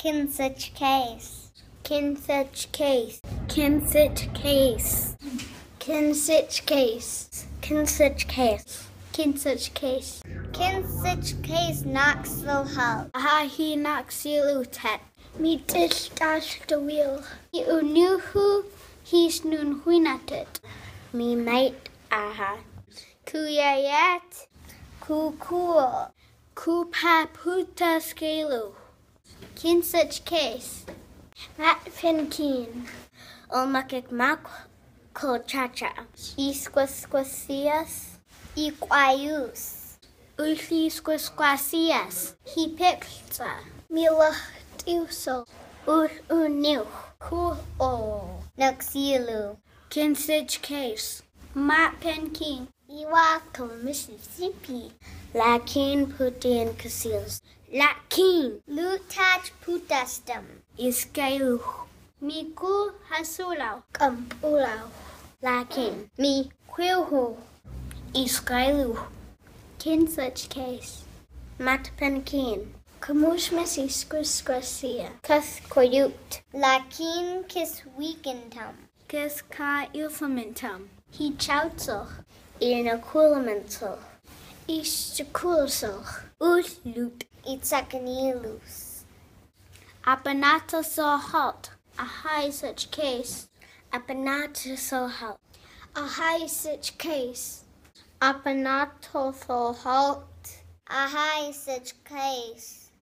səcqisx, səcqisx, səcqisx, səcqisx, səcqisx, səcqisx, səcqisx naqsilxŭt, hi nqsilxｗtət, mi tłtałtwil, hi snunxｗi, mi yÄayÄa, papu sqilxw, səcqisx, maq isqवस्थasi, sqwsqwasi, pskw, mi laʔki, nqsilxw, səcqisx, ʔaʔs, msəsi, laʔki kswikn, laʔki taʔstm, isqilxw, kskｗliw, laʔki ʔxw, isqilxw, səcqisx, msəsi, sqgewsi, kskwiw, laʔki kswikn, kskaqi, yÄayÄa, nqsilxｗt, isqwsqw, tsəl, nqsilxｗt, səcqisx, nqsilxw, səcqisx, nqsilxw, səcqisx.